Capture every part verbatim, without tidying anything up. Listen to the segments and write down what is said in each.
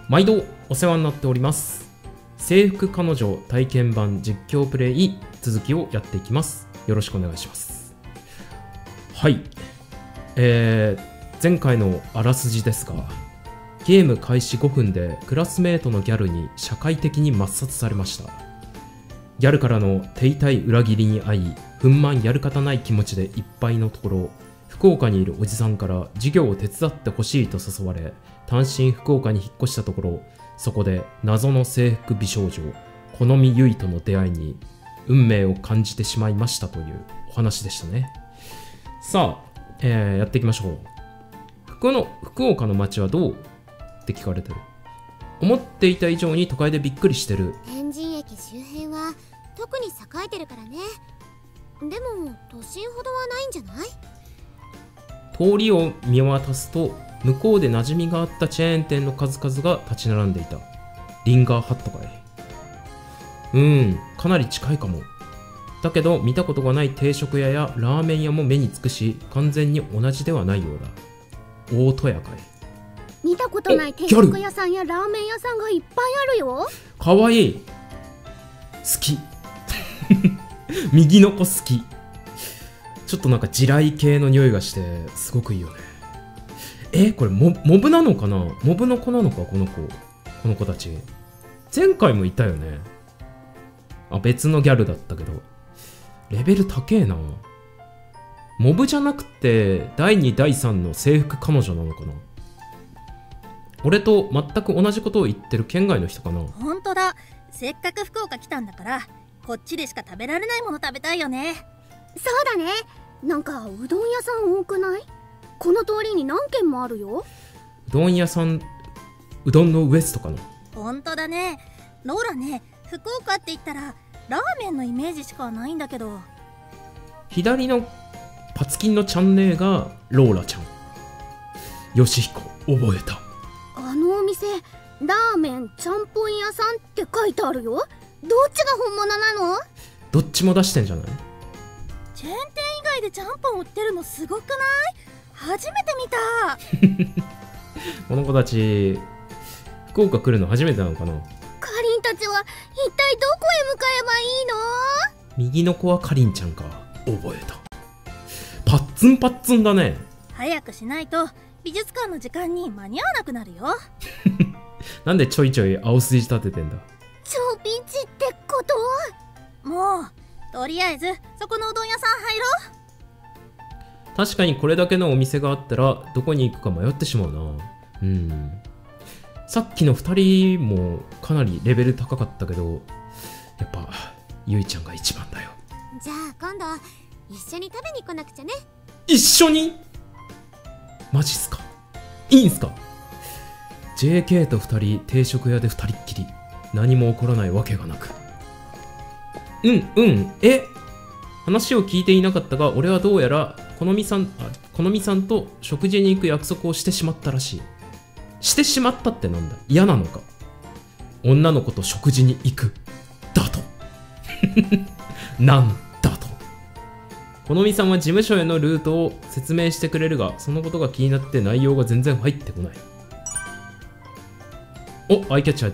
毎度お世話になっております。制服彼女体験版実況プレイ続きをやっていきます。よろしくお願いします。はい、えー、前回のあらすじですが、ゲーム開始ごふんでクラスメートのギャルに社会的に抹殺されました。ギャルからの手痛い裏切りに遭い、憤懣やる方ない気持ちでいっぱいのところ、福岡にいるおじさんから授業を手伝ってほしいと誘われ、単身福岡に引っ越したところ、そこで謎の制服美少女好美結との出会いに運命を感じてしまいましたというお話でしたね。さあ、えー、やっていきましょう。福の福岡の街はどうって聞かれてる。思っていた以上に都会でびっくりしてる。 天神駅周辺は特に栄えてるからね。でも都心ほどはないんじゃない？ 通りを見渡すと、向こうで馴染みがあったチェーン店の数々が立ち並んでいた。リンガーハットかい。うーん、かなり近いかも。だけど見たことがない定食屋やラーメン屋も目につくし、完全に同じではないようだ。大戸屋かい。 見たことない定食屋さんやラーメン屋さんがいっぱいあるよ。 かわいい。好き。右の子好き。ちょっとなんか地雷系の匂いがしてすごくいいよね。え、これモモブなのかな？モブの子なのか、この子。この子たち。前回もいたよね。あ、別のギャルだったけど。レベル高えな。モブじゃなくてだいにだいさんの制服彼女なのかな。俺と全く同じことを言ってる県外の人かな。 ほんとだ。せっかく福岡来たんだから、こっちでしか食べられないもの食べたいよね。 そうだね。なんかうどん屋さん多くない？この通りに何軒もあるよ。 うどん屋さん、うどんのウエストかな。 ほんとだね。ローラね、福岡って言ったらラーメンのイメージしかないんだけど。 左のパツキンのチャンネルがローラちゃん。ヨシヒコ、覚えた。 あのお店、ラーメンちゃんぽん屋さんって書いてあるよ。どっちが本物なの？ どっちも出してんじゃない？ チェーン店以外でちゃんぽん売ってるのすごくない？初めて見た。 この子たち福岡来るの初めてなのかな。 かりんたちは一体どこへ向かえばいいの？ 右の子はかりんちゃんか。覚えた。パッツンパッツンだね。 早くしないと美術館の時間に間に合わなくなるよ。 なんでちょいちょい青筋立ててんだ。 超ピンチってこと？ もうとりあえずそこのうどん屋さん入ろう。 確かにこれだけのお店があったらどこに行くか迷ってしまうな。うん。さっきのふたりもかなりレベル高かったけど、やっぱゆいちゃんが一番だよ。 じゃあ今度一緒に食べに来なくちゃね。 一緒に？マジっすか？いいんすか？ ジェーケー とふたり定食屋でふたりっきり、何も起こらないわけがなく。うんうん。え、話を聞いていなかったが、俺はどうやら好美さん、あ、好美さんと食事に行く約束をしてしまったらしい。してしまったってなんだ？嫌なのか？女の子と食事に行くだと。なんだと。好美さんは事務所へのルートを説明してくれるが、そのことが気になって内容が全然入ってこない。お、アイキャッチ入った。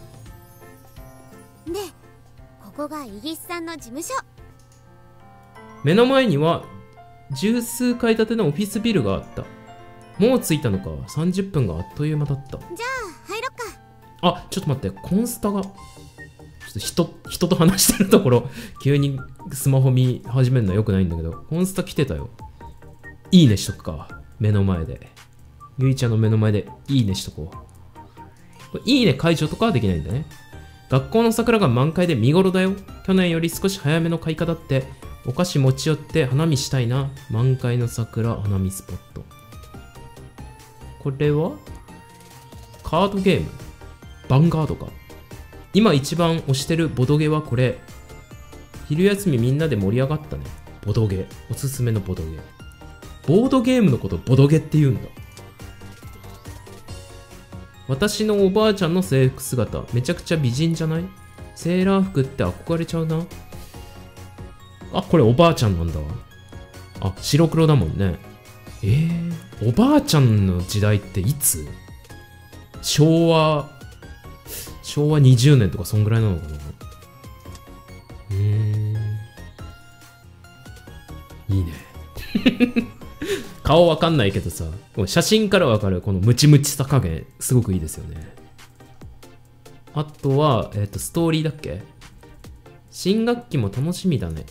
で、ここがイギスさんの事務所。 目の前には十数階建てのオフィスビルがあった。もう着いたのか。さんじゅっぷんがあっという間だった。 じゃあ入ろっか。 あ、ちょっと待って、コンスタがちょっと人人と話してるところ急にスマホ見始めるのはよくないんだけど、コンスタ来てたよ。いいねしとくか。目の前でゆいちゃんの目の前でいいねしとこう。これいいね解除とかはできないんだね。学校の桜が満開で見頃だよ。去年より少し早めの開花だって。お菓子持ち寄って花見したいな。満開の桜花見スポット。これはカードゲームヴァンガードか。今一番推してるボドゲはこれ。昼休みみんなで盛り上がったね。ボドゲ。おすすめのボドゲ。ボードゲームのことボドゲって言うんだ。私のおばあちゃんの制服姿、めちゃくちゃ美人じゃない？セーラー服って憧れちゃうな。あ、これおばあちゃんなんだわ。あ、白黒だもんね。えー、おばあちゃんの時代っていつ？ 昭和昭和にじゅうねんとかそんぐらいなのかな。うーん、いいね。顔わかんないけどさ、写真からわかるこのムチムチさ加減すごくいいですよね。あとは、えっと、ストーリーだっけ？新学期も楽しみだね。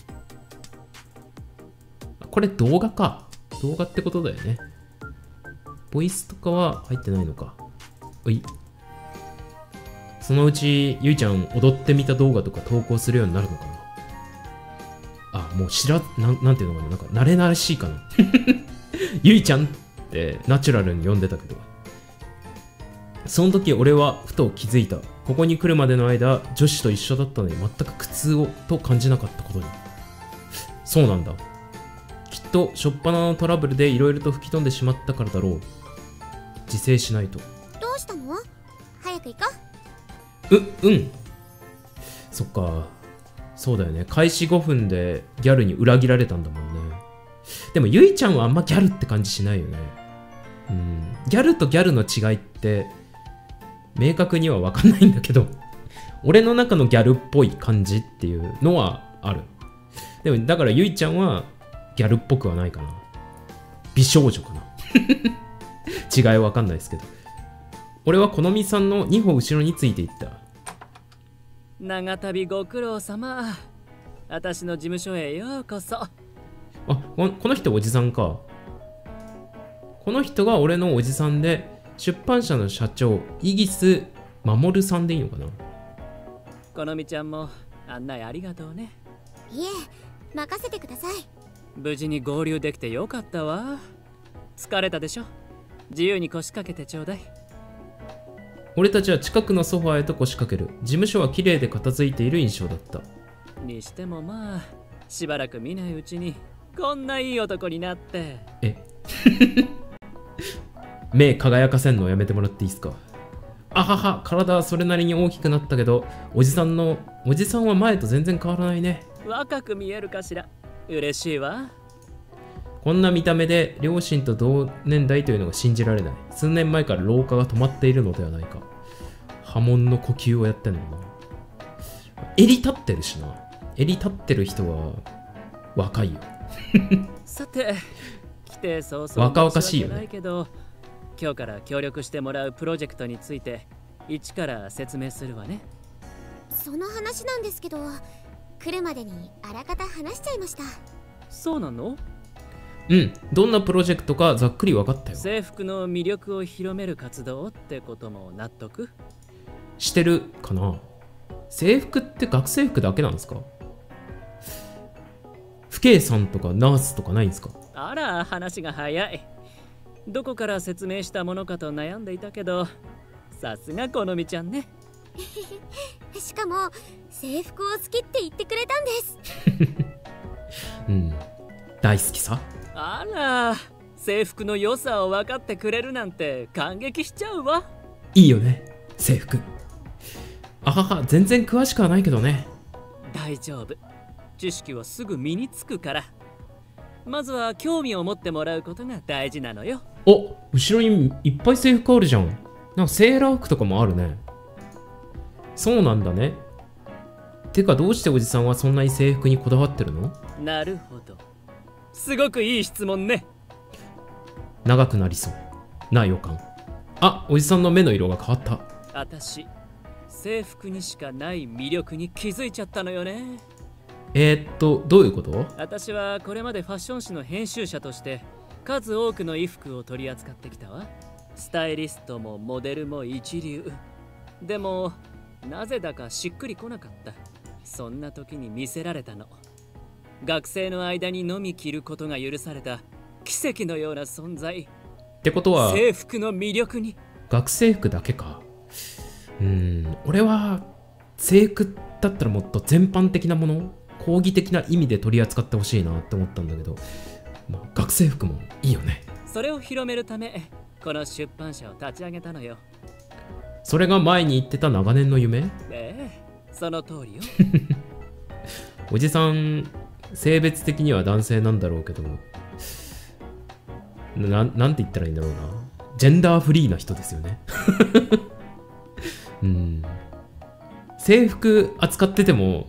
これ動画か。動画ってことだよね。ボイスとかは入ってないのか。おい。そのうち、ゆいちゃん踊ってみた動画とか投稿するようになるのかな。あ、もう知ら、なん、なんていうのかな。なんか慣れ慣れしいかな。ゆいちゃんってナチュラルに呼んでたけど。その時俺はふと気づいた。ここに来るまでの間、女子と一緒だったのに全く苦痛をと感じなかったことに。そうなんだ。きっと初っ端のトラブルでいろいろと吹き飛んでしまったからだろう。自制しないと。 どうしたの？早く行こう、うん。そっか。そうだよね。開始ごふんでギャルに裏切られたんだもんね。でもゆいちゃんはあんまギャルって感じしないよね。うん。ギャルとギャルの違いって明確には分かんないんだけど、俺の中のギャルっぽい感じっていうのはある。でもだからゆいちゃんはギャルっぽくはないかな。美少女かな。違いは分かんないですけど。俺はこのみさんのに歩後ろについていった。 長旅ご苦労様。私の事務所へようこそ。 あ、この人おじさんか。この人が俺のおじさんで、出版社の社長、イギス・マモルさんでいいのかな。 このみちゃんも案内ありがとうね。 う。いえ、任せてください。 無事に合流できてよかったわ。疲れたでしょ。自由に腰掛けてちょうだい。 俺たちは近くのソファーへと腰掛ける。事務所は綺麗で片付いている印象だった。 にしてもまあ、しばらく見ないうちにこんないい男になって。 え目輝かせんのやめてもらっていいですか。あはは、体はそれなりに大きくなったけど、おじさんのおじさんは前と全然変わらないね。 若く見えるかしら。嬉しいわ。 こんな見た目で両親と同年代というのが信じられない。数年前から老化が止まっているのではないか。波紋の呼吸をやってんのな。襟立ってるしな。襟立ってる人は若いよ。 さて、来て早々 若々しいよね。 ないけど、今日から協力してもらうプロジェクトについて一から説明するわね。 その話なんですけど、来るまでにあらかた話しちゃいました。 そうなの？ うん、どんなプロジェクトかざっくり分かったよ。 制服の魅力を広める活動ってことも納得？ してるかな。制服って学生服だけなんですか？父兄さんとかナースとかないんですか？ あら、話が早い。どこから説明したものかと悩んでいたけど、さすがこのみちゃんね。 しかも制服を好きって言ってくれたんです。 うん、大好きさ。 あら、制服の良さを分かってくれるなんて感激しちゃうわ。 いいよね、制服。あはは、全然詳しくはないけどね。 大丈夫。知識はすぐ身につくから。まずは興味を持ってもらうことが大事なのよ。 お、後ろにいっぱい制服あるじゃん。なんかセーラー服とかもあるね。そうなんだね。てかどうしておじさんはそんなに制服にこだわってるの？ なるほど。すごくいい質問ね。 長くなりそうな予感。あ、おじさんの目の色が変わった。 私、制服にしかない魅力に気づいちゃったのよね。 えー、っと、どういうこと？ 私はこれまでファッション誌の編集者として数多くの衣服を取り扱ってきたわ。スタイリストもモデルも一流。でもなぜだかしっくりこなかった。そんな時に見せられたの。学生の間にのみ着ることが許された奇跡のような存在。 ってことは制服の魅力に。 学生服だけか。うーん、俺は制服だったらもっと全般的なもの、講義的な意味で取り扱ってほしいなって思ったんだけど、まあ、学生服もいいよね。 それを広めるためこの出版社を立ち上げたのよ。 それが前に言ってた長年の夢？ ええ、その通りよ。 おじさん性別的には男性なんだろうけど、な、なんて言ったらいいんだろうな。ジェンダーフリーな人ですよね。 うん。制服扱ってても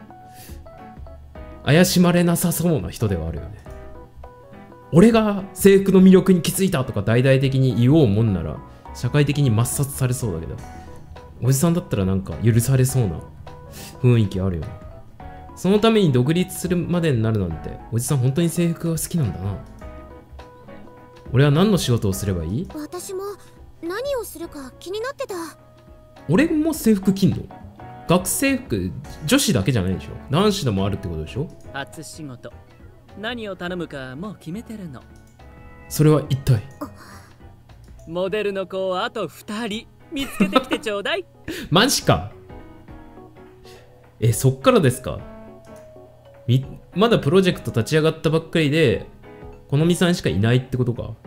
怪しまれなさそうな人ではあるよね。俺が制服の魅力に気づいたとか大々的に言おうもんなら社会的に抹殺されそうだけど、おじさんだったらなんか許されそうな雰囲気あるよね。そのために独立するまでになるなんて、おじさん本当に制服が好きなんだな。俺は何の仕事をすればいい？ 私も何をするか気になってた。 俺も制服着んの？学生服、女子だけじゃないでしょ？男子でもあるってことでしょ？ 初仕事、何を頼むかもう決めてるの。 それは一体？ モデルの子をあとふたり見つけてきてちょうだい。 マジか。え、そっからですか？みまだプロジェクト立ち上がったばっかりでこのみさんしかいないってことか。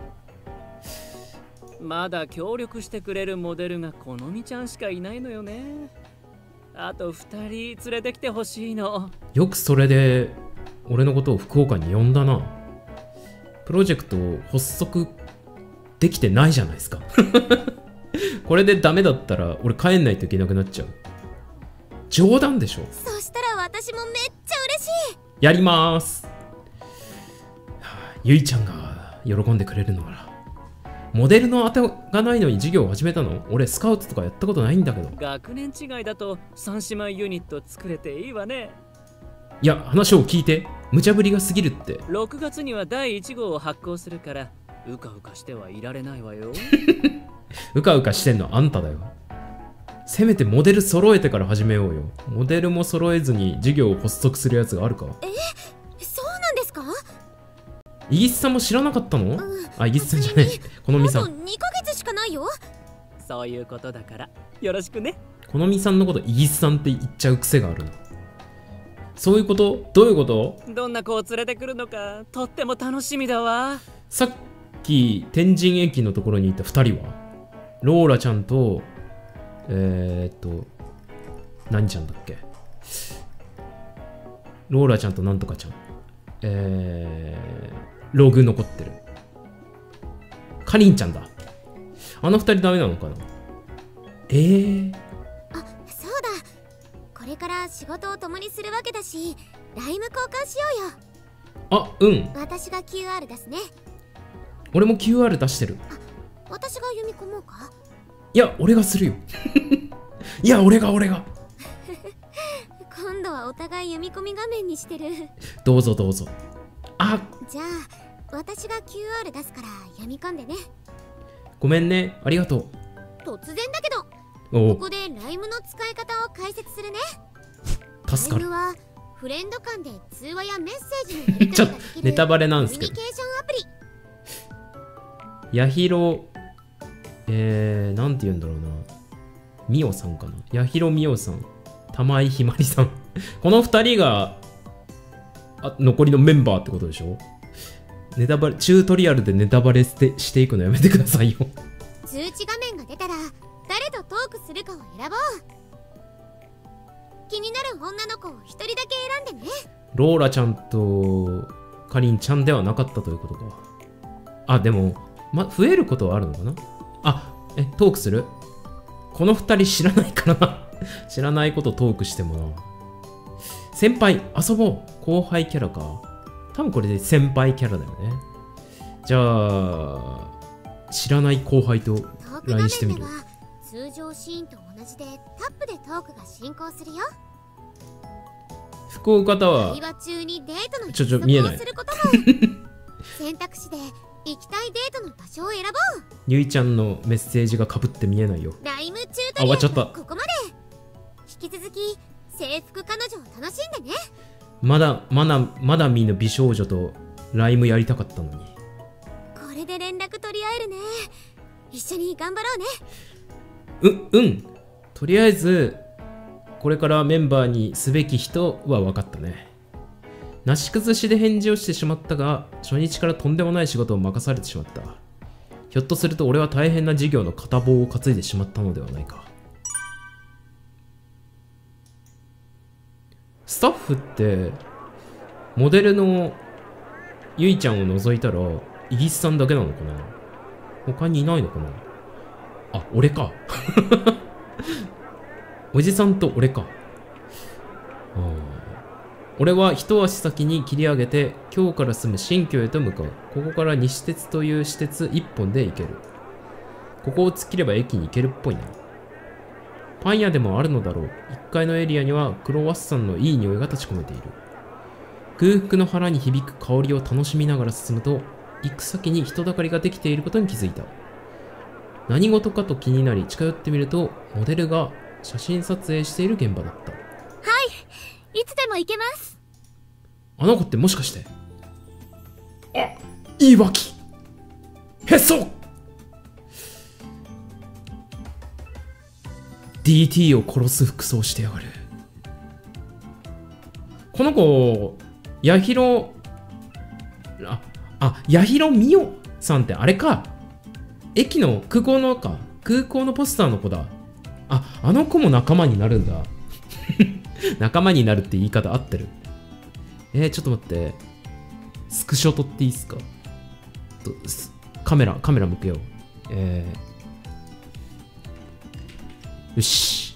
まだ協力してくれるモデルがこのみちゃんしかいないのよね。あとふたり連れてきてほしいの。 よくそれで俺のことを福岡に呼んだな。プロジェクトを発足できてないじゃないですか。これでダメだったら俺帰んないといけなくなっちゃう。冗談でしょ。 そしたら私もめっちゃ嬉しい。 やりまーす。ゆいちゃんが喜んでくれるのなら。モデルの当てがないのに授業を始めたの？俺スカウトとかやったことないんだけど。 学年違いだと三姉妹ユニット作れていいわね。 いや、話を聞いて。無茶ぶりが過ぎるって。 ろくがつにはだいいち号を発行するからうかうかしてはいられないわよ。 うかうかしてんのあんただよ。せめてモデル揃えてから始めようよ。モデルも揃えずに授業を発足するやつがあるか？ え、そうなんですか？ イギスさんも知らなかったの？ うん、 あ、イギスさんじゃない。このみさあとん。 にかげつしかないよ。 そういうことだからよろしくね。 このみさんのことイギスさんって言っちゃう癖があるの。そういうこと？どういうこと？ どんな子を連れてくるのかとっても楽しみだわ。 さっき天神駅のところにいたふたりはローラちゃんとえー、っと何ちゃんだっけ？ローラちゃんとなんとかちゃん。えー、ログ残ってる。かりんちゃんだ。あのふたりダメなのかな？えー、 あ、そうだ。これから仕事を共にするわけだし、ライム交換しようよ。 あ、うん。 私が キューアール 出すね。 俺も キューアール 出してる。 あ、私が読み込もうか？ いや、俺がするよ。いや、俺が俺が。 今度はお互い読み込み画面にしてる。 どうぞどうぞ。あ、 じゃあ私が キューアール 出すから読み込んでね。 ごめんね。ありがとう。 突然だけど、 おここでライムの使い方を解説するね。 助かる。 ライムはフレンド間で通話やメッセージのやりちょっと取りができるネタバレなんですけどコミュニケーションアプリ。 ヤヒロ、えー、なんて言うんだろうな。ミオさんかな。ヤヒロミオさん、玉井ひまりさん。このふたりがあ残りのメンバーってことでしょ？ネタバレ、チュートリアルでネタバレしてしていくのやめてくださいよ。 通知画面が出たら誰とトークするかを選ぼう。気になる女の子を一人だけ選んでね。 ローラちゃんとかりんちゃんではなかったということか。あ、でも、ま、増えることはあるのかな？あ、え、トークする？このふたり知らないからな。知らないことトークしてもな。先輩、遊ぼう。後輩キャラか。多分これで先輩キャラだよね。じゃあ、知らない後輩とトーク画ライン面してみる。 では通常シーンと同じでタップでトークが進行するよ。 福岡タワー。 会話中にデートのちょちょ約見えない束をすることも。選択肢で行きたいデートの場所を選ぼう。 ゆいちゃんのメッセージがかぶって見えないよ。 ライムチューあ、 トリアル終わっちゃった。 はここまで。引き続き制服彼女を楽しんでね。 まだ、まだ、まだ見ぬ美少女とライムやりたかったのに。 これで連絡取り合えるね。一緒に頑張ろうね。 う、うん。とりあえず、これからメンバーにすべき人は分かったね。なし崩しで返事をしてしまったが、初日からとんでもない仕事を任されてしまった。ひょっとすると俺は大変な事業の片棒を担いでしまったのではないか。スタッフって、モデルのゆいちゃんを除いたら、イギスさんだけなのかな？他にいないのかな？ あ、俺か。おじさんと俺か。あー俺は一足先に切り上げて今日から住む新居へと向かう。ここから西鉄という私鉄一本で行ける。ここを突っ切れば駅に行けるっぽいな。パン屋でもあるのだろう。いっかいのエリアにはクロワッサンのいい匂いが立ち込めている。空腹の腹に響く香りを楽しみながら進むと、行く先に人だかりができていることに気づいた。何事かと気になり近寄ってみると、モデルが写真撮影している現場だった。 はい、いつでも行けます。 あの子ってもしかして、あ、いい脇へそ ディーティー を殺す服装してやがる。この子、八尋、あ、あ、八尋美桜さんってあれか。駅の空港のか。空港のポスターの子だ。あ、あの子も仲間になるんだ。仲間になるって言い方合ってる。えー、ちょっと待って。スクショ撮っていいっすか？とカメラ、カメラ向くよ。えー、よし。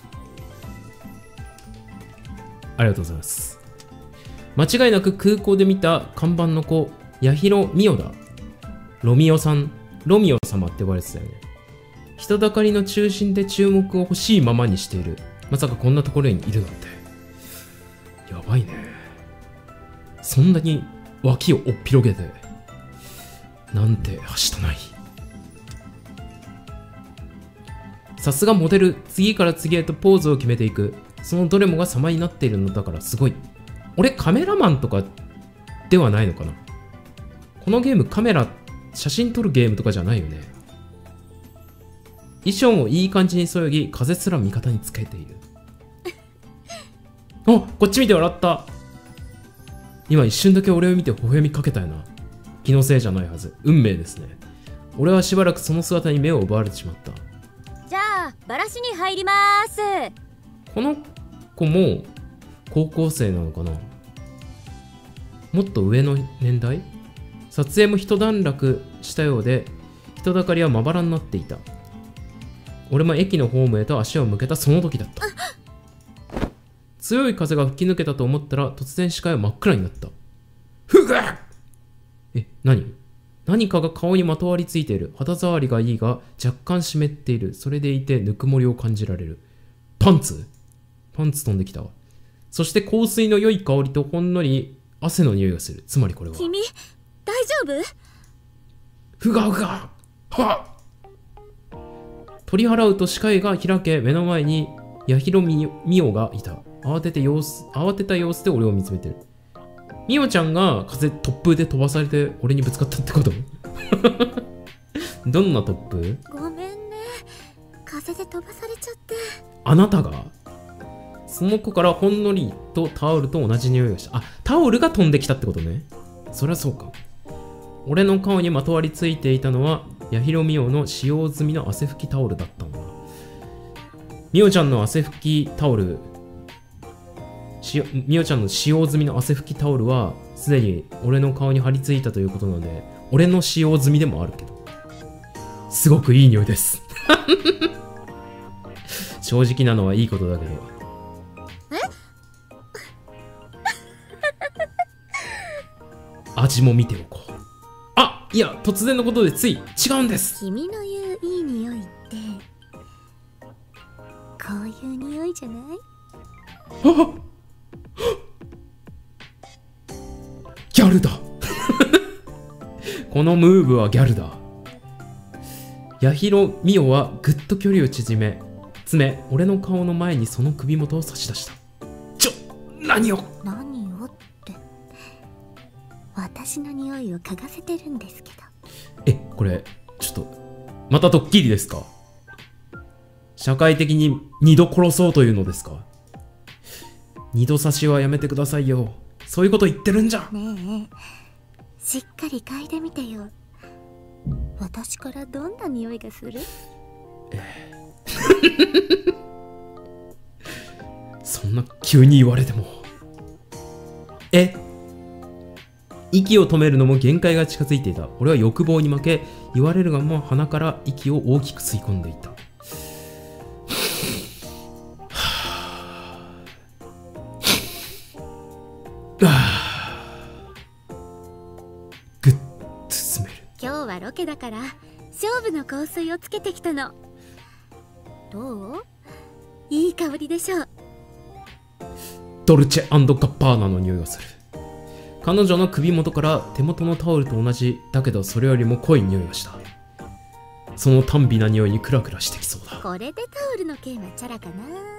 ありがとうございます。間違いなく空港で見た看板の子、八尋美桜だ。ロミオさん、ロミオ様って呼ばれてたよね。人だかりの中心で注目を欲しいままにしている。まさかこんなところにいるなんて。やばいね。そんなに脇をおっぴろげて、なんてはしたない。さすがモデル、次から次へとポーズを決めていく。そのどれもが様になっているのだからすごい。俺カメラマンとかではないのかな。このゲームカメラ、写真撮るゲームとかじゃないよね。衣装もいい感じにそよぎ、風すら味方につけている。あ、こっち見て笑った。今一瞬だけ俺を見て微笑みかけたよな。気のせいじゃないはず。運命ですね。俺はしばらくその姿に目を奪われてしまった。 じゃあバラシに入ります。 この子も高校生なのかな。もっと上の年代？撮影も一段落したようで、人だかりはまばらになっていた。俺も駅のホームへと足を向けたその時だった。強い風が吹き抜けたと思ったら突然視界は真っ暗になった。ふがっ！え、何？何かが顔にまとわりついている。肌触りがいいが若干湿っている。それでいてぬくもりを感じられる。パンツ？パンツ飛んできたわ。そして香水の良い香りとほんのり汗の匂いがする。つまりこれは。 君、大丈夫？ ふがふがはっ！取り払うと視界が開け、目の前に八尋美桜がいた。慌てて様子、慌てた様子で俺を見つめてる。美桜ちゃんが風、突風で飛ばされて俺にぶつかったってこと？どんな突風？ ごめんね。風で飛ばされちゃって。 あなたが？その子からほんのりとタオルと同じ匂いがした。あ、タオルが飛んできたってことね。そりゃそうか。俺の顔にまとわりついていたのは八尋美桜の使用済みの汗拭きタオルだったんだ。美桜ちゃんの汗拭きタオル、美桜ちゃんの使用済みの汗拭きタオルはすでに俺の顔に張り付いたということなので、俺の使用済みでもあるけど、すごくいい匂いです。正直なのはいいことだけど。味も見ておこう。あ、いや、突然のことでつい違うんです。 君の言ういい匂いってこういう匂いじゃない？ あっギャルだ。このムーブはギャルだ。八尋美桜はぐっと距離を縮め、詰め、俺の顔の前にその首元を差し出した。ちょ、何を何をって、私の匂いを嗅がせてるんですけど。 え、これちょっとまたドッキリですか？社会的に二度殺そうというのですか？二度刺しはやめてくださいよ。そういうこと言ってるんじゃ。 ねえ、しっかり嗅いでみてよ。私からどんな匂いがする？そんな急に言われても。え息を止めるのも限界が近づいていた。俺は欲望に負け、言われるがまま鼻から息を大きく吸い込んでいた。ぐっと進める。 今日はロケだから勝負の香水をつけてきたの。どう？いい香りでしょう。 ドルチェ&ガッパーナの匂いがする。彼女の首元から手元のタオルと同じだけどそれよりも濃い匂いがした。その短美な匂いにクラクラしてきそうだ。 これでタオルの件はチャラかな。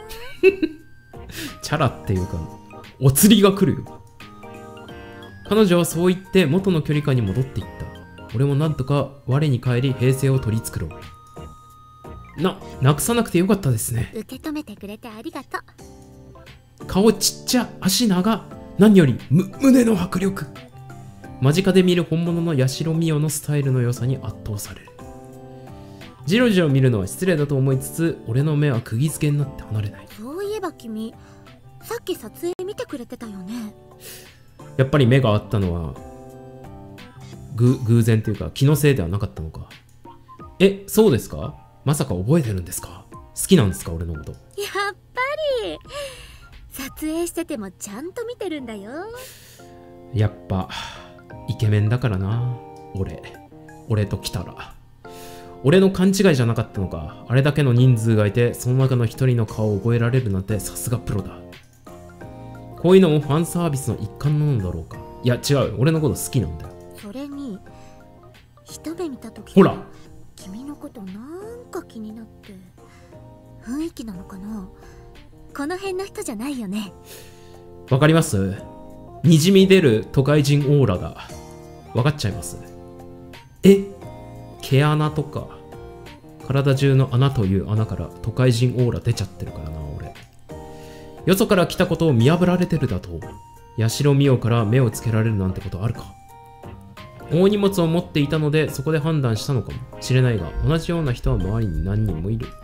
チャラっていうかお釣りが来るよ。彼女はそう言って元の距離感に戻っていった。俺もなんとか我に返り平静を取り繕う。な、なくさなくてよかったですね。 受け止めてくれてありがとう。 顔ちっちゃ、足長、何よりむ胸の迫力。間近で見る本物の八代美代のスタイルの良さに圧倒される。じろじろ見るのは失礼だと思いつつ、俺の目は釘付けになって離れない。 そういえば君、さっき撮影見てくれてたよね。 やっぱり目が合ったのはぐ偶然というか気のせいではなかったのか。え、そうですか？まさか覚えてるんですか？好きなんですか俺のこと。 やっぱり撮影しててもちゃんと見てるんだよ。 やっぱイケメンだからな。俺俺と来たら俺の勘違いじゃなかったのか。あれだけの人数がいてその中の一人の顔を覚えられるなんてさすがプロだ。こういうのもファンサービスの一環なのだろうか。いや違う、俺のこと好きなんだよ。 それに一目見た時ほら君のことなんか気になって。雰囲気なのかな。この辺の人じゃないよね。 わかります？にじみ出る都会人オーラがわかっちゃいます。え、毛穴とか体中の穴という穴から都会人オーラ出ちゃってるからな俺。よそから来たことを見破られてるだと。八代美代から目をつけられるなんてことあるか。大荷物を持っていたのでそこで判断したのかもしれないが、同じような人は周りに何人もいる。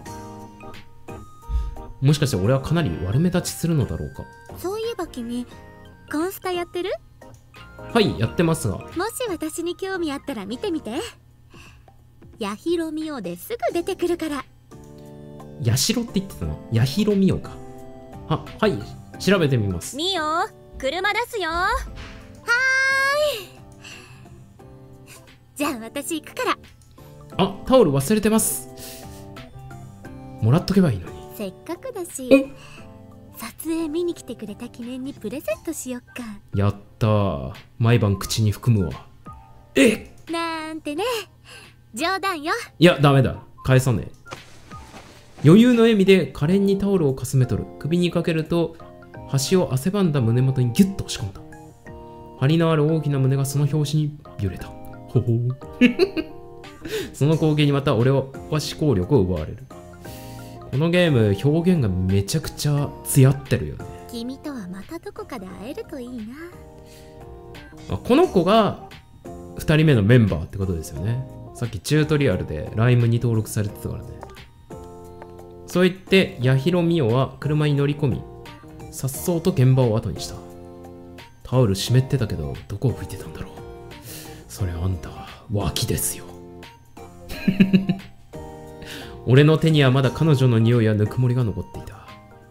もしかして俺はかなり悪目立ちするのだろうか。 そういえば君、コンスタやってる？ はい、やってますが。 もし私に興味あったら見てみて。八代美代ですぐ出てくるから。 八代って言ってたの？八代美代か。あ、はい、調べてみます。 ミオ、車出すよ。はーい。じゃあ私行くから。 あ、タオル忘れてます。もらっとけばいいのに。 せっかくだし、撮影見に来てくれた記念にプレゼントしよっか。 やったー。毎晩口に含むわ。えなんてね。冗談よ。 いや、ダメだ。返さねえ。余裕の笑みで可憐にタオルをかすめ取る。首にかけると端を汗ばんだ胸元にギュッと押し込んだ。張りのある大きな胸がその拍子に揺れた。ほほーその光景にまた俺は思考力を奪われる。このゲーム表現がめちゃくちゃ艶ってるよね。 君とはまたどこかで会えるといいな。 この子がふたりめのメンバーってことですよね。さっきチュートリアルで ライム に登録されてたからね。そう言って八代美代は車に乗り込み、さっそうと現場を後にした。タオル湿ってたけどどこを拭いてたんだろう。それあんた脇ですよ俺の手にはまだ彼女の匂いやぬくもりが残っていた。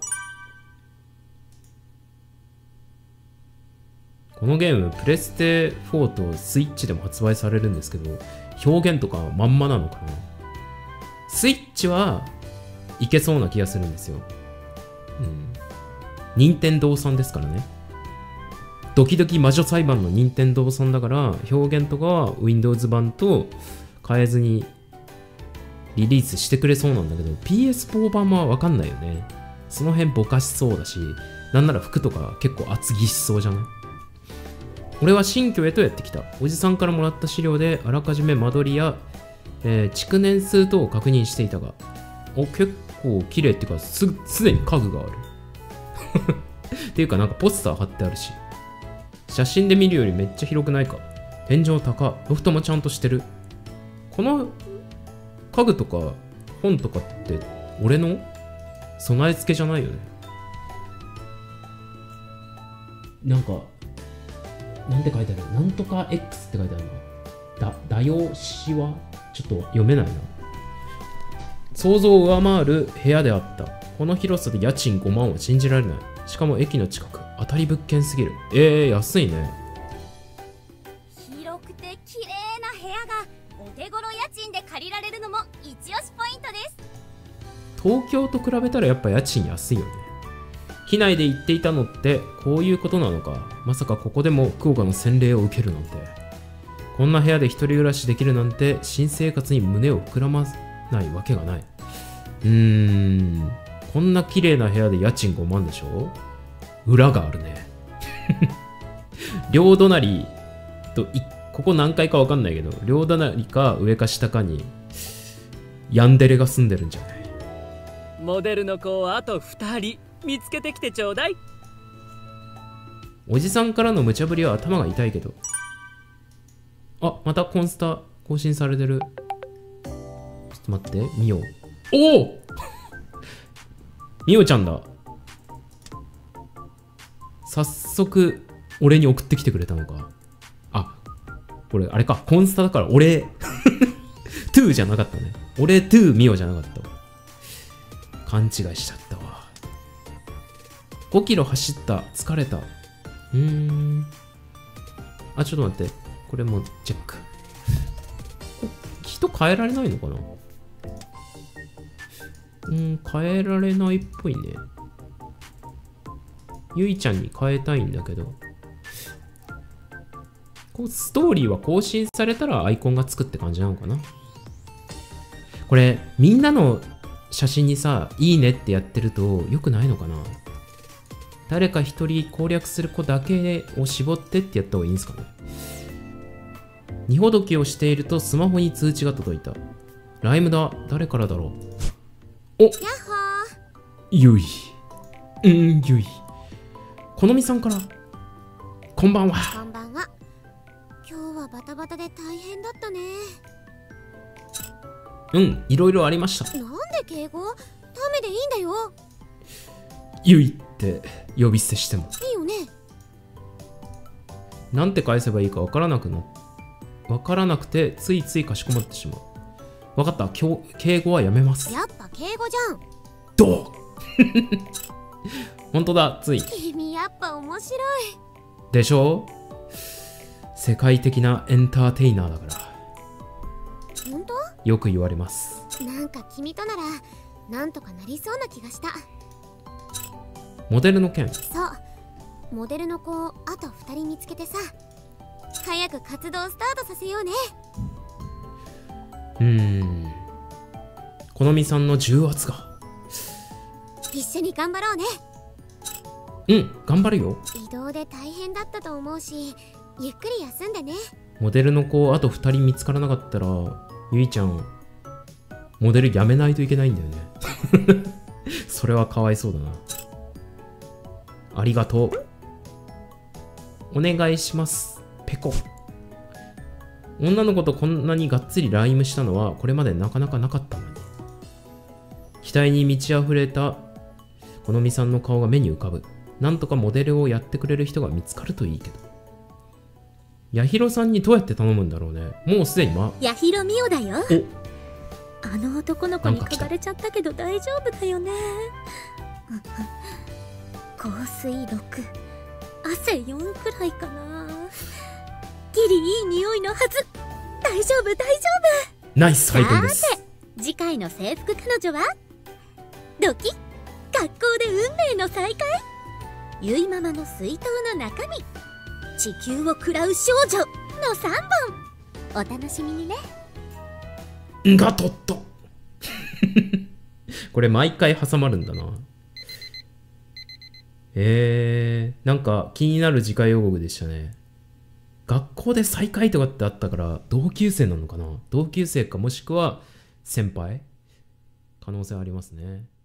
このゲームプレステフォーとスイッチでも発売されるんですけど、表現とかまんまなのかな。スイッチはいけそうな気がするんですよ。うん。任天堂さんですからね。ドキドキ魔女裁判の任天堂さんだから、表現とかは Windows 版と変えずにリリースしてくれそうなんだけど、ピーエスフォー 版はわかんないよね。その辺ぼかしそうだし、なんなら服とか結構厚着しそうじゃない？俺は新居へとやってきた。おじさんからもらった資料であらかじめ間取りや、えー、築年数等を確認していたが、お、結構綺麗っていうか、す、すでに家具がある。っていうかなんかポスター貼ってあるし。写真で見るよりめっちゃ広くないか。天井高、ロフトもちゃんとしてる。この家具とか本とかって俺の備え付けじゃないよね。なんかなんて書いてある？なんとか X って書いてあるの。だ、だよしはちょっと読めないな。想像を上回る部屋であった。この広さで家賃ごまんは信じられない。しかも駅の近く。当たり物件すぎる。えー、安いね。 広くて綺麗な部屋がお手頃家賃で借りられるのも一押しポイントです。 東京と比べたらやっぱ家賃安いよね。機内で言っていたのってこういうことなのか。まさかここでも福岡の洗礼を受けるなんて。こんな部屋で一人暮らしできるなんて新生活に胸を膨らまないわけがない。うーん、こんな綺麗な部屋で家賃ごまんでしょ。裏があるね。両隣といここ何階か分かんないけど、両隣か上か下かにヤンデレが住んでるんじゃない。 モデルの子をあとふたり見つけてきてちょうだい。 おじさんからの無茶ぶりは頭が痛いけど。あ、またコンスタ更新されてる。ちょっと待って、ミオ。おおミオちゃんだ。早速俺に送ってきてくれたのか。あ、これあれか、コンスタだから俺トゥーじゃなかったね。俺トゥーミオじゃなかったわ。勘違いしちゃったわ。ごキロ走った。疲れた。うーん。あ、ちょっと待って。これもチェック。人変えられないのかな。うん、変えられないっぽいね。ゆいちゃんに変えたいんだけど。こうストーリーは更新されたらアイコンがつくって感じなのかな。これ、みんなの写真にさ、いいねってやってると良くないのかな。誰か一人攻略する子だけを絞ってってやった方がいいんですかね。二ほどきをしているとスマホに通知が届いた。ライムだ。誰からだろう。お、 やっほゆい。うん、ゆい。このみさんから。こんばんは。 ー、こんばんは。今日はバタバタで大変だったね。 うん、いろいろありました。 なんで敬語？タメでいいんだよ。 ゆいって呼び捨てしても。 いいよね。 なんて返せばいいかわからなくなわからなくてついついかしこまってしまう。わかった。今日敬語はやめます。 やっぱ敬語じゃん。 どう本当だ、つい。 君やっぱ面白い。 でしょ。世界的なエンターテイナーだから。 本当？ よく言われます。 なんか君とならなんとかなりそうな気がした。 モデルの件。 そう、モデルの子をあとふたり見つけてさ、早く活動スタートさせようね。 うーん、このみさんの重圧が。 一緒に頑張ろうね。 うん、頑張るよ。 移動で大変だったと思うし、ゆっくり休んでね。 モデルの子あとふたり見つからなかったらゆいちゃんモデルやめないといけないんだよね。それはかわいそうだな。ありがとう。お願いします。ペコ。女の子とこんなにがっつりライムしたのはこれまでなかなかなかったのに。期待に満ち溢れたこのみさんの顔が目に浮かぶ。なんとかモデルをやってくれる人が見つかるといいけど。やひろさんにどうやって頼むんだろうね。もうすでにまやひろみおだよ。 おあの男の子に嗅がれちゃったけど大丈夫だよね。香水ろく、汗よんくらいかな。ギリいい匂いのはず。大丈夫大丈ナイス回転です。 夫。次回の制服彼女はドキッ、学校で運命の再会。ゆいママの水筒の中身、地球を食らう少女のさんぼん。お楽しみにね。 がとっと。これ毎回挟まるんだな。えー、なんか気になる次回予告でしたね。学校で再会とかってあったから同級生なのかな。同級生かもしくは先輩可能性ありますね。